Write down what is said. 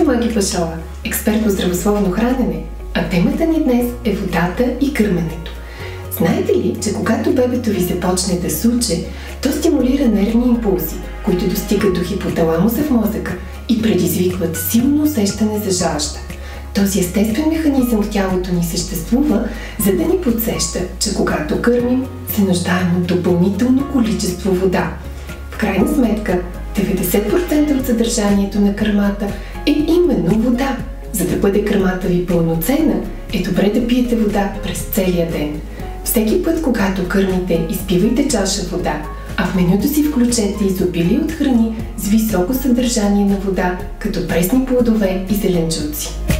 сте Маги Пашова, експерт по здравословно хранене, а темата ни днес е водата и кърменето. Знаете ли, че когато бебето ви започне да суче, то стимулира нервни импулси, които достигат до хипоталамуса в мозъка и предизвикват силно усещане за жажда. Този естествен механизъм в тялото ни съществува, за да ни подсеща, че когато кърмим, се нуждаем от допълнително количество вода. В крайна сметка, 90% от съдържанието на кърмата е именно вода. За да бъде кърмата ви пълноценна, е добре да пиете вода през целия ден. Всеки път, когато кърмите, изпивайте чаша вода, а в менюто си включете изобилие от храни с високо съдържание на вода, като пресни плодове и зеленчуци.